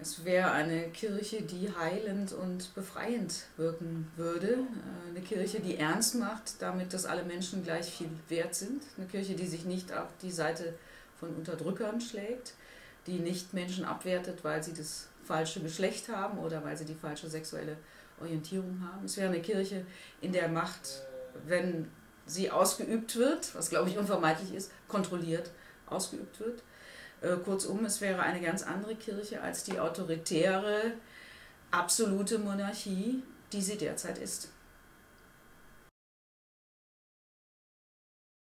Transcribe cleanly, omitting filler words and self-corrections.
Es wäre eine Kirche, die heilend und befreiend wirken würde. Eine Kirche, die ernst macht, damit, dass alle Menschen gleich viel wert sind. Eine Kirche, die sich nicht auf die Seite von Unterdrückern schlägt, die nicht Menschen abwertet, weil sie das falsche Geschlecht haben oder weil sie die falsche sexuelle Orientierung haben. Es wäre eine Kirche, in der Macht, wenn sie ausgeübt wird, was glaube ich unvermeidlich ist, kontrolliert ausgeübt wird. Kurzum, es wäre eine ganz andere Kirche als die autoritäre, absolute Monarchie, die sie derzeit ist.